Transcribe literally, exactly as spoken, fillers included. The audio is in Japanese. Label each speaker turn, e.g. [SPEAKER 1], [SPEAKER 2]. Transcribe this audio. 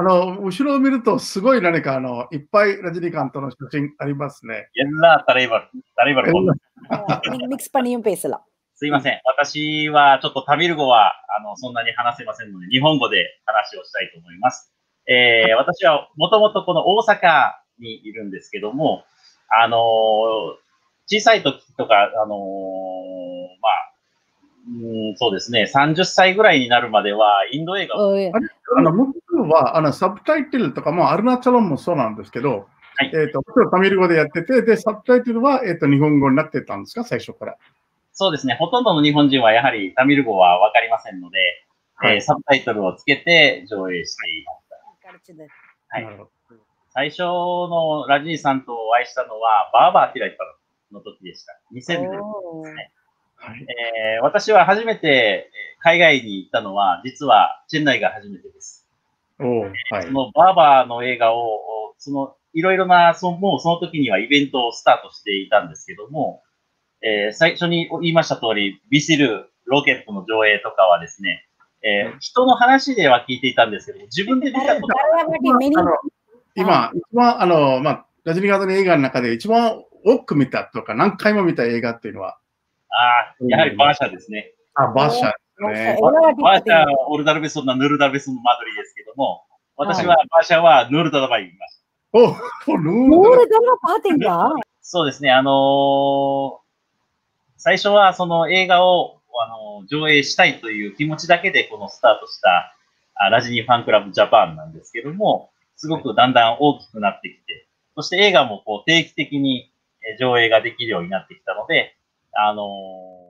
[SPEAKER 1] あの、後ろを見ると、すごい何かあの、いっぱいラジニカントの写真ありますね。
[SPEAKER 2] எல்லா தலைவர் தலைவர் பொண்ணு.
[SPEAKER 3] ミックスパニンペースラ。
[SPEAKER 2] すいません。私はちょっとタミル語は、あの、そんなに話せませんので、日本語で話をしたいと思います。えー、私はもともとこの大阪にいるんですけども、あのー、小さい時とか、あのー、まあ、うん、そうですね、さんじゅっさいぐらいになるまでは、インド映画を。
[SPEAKER 1] あの、僕は、あの、サブタイトルとかも、アルナチャロンもそうなんですけど、はい、えっ、ー、と、タミル語でやってて、で、サブタイトルは、えっ、ー、と、日本語になってたんですか、最初から。
[SPEAKER 2] そうですね、ほとんどの日本人はやはりタミル語はわかりませんので、はい、えー、サブタイトルをつけて上映していました。はい。最初のラジニさんとお会いしたのは、バーバー・ティライパの時でした。にせんねんですね。はい、えー、私は初めて海外に行ったのは、実はチェンナイが初めてです。おはい、そのバーバーの映画を、そのいろいろな、そのもうその時にはイベントをスタートしていたんですけども、えー、最初に言いました通り、ビシル、ロケットの上映とかはですね、えー、人の話では聞いていたんですけど、自分で見たことは
[SPEAKER 1] 今、一番、あの、まあ、ラジニカントの映画の中で一番多く見たとか、何回も見た映画っていうのは、
[SPEAKER 2] ああ、やはりバーシャですね。
[SPEAKER 1] あ、バーシャですね。
[SPEAKER 2] バーシャ、オルダルベソンなヌルダルベソンのマドリーですけども、私はバーシャはヌルダダバイにいました。
[SPEAKER 3] お、ヌルダダバテンが
[SPEAKER 2] そうですね、あのー、最初はその映画を、あのー、上映したいという気持ちだけでこのスタートしたあラジニーファンクラブジャパンなんですけども、すごくだんだん大きくなってきて、そして映画もこう定期的に上映ができるようになってきたので、あのー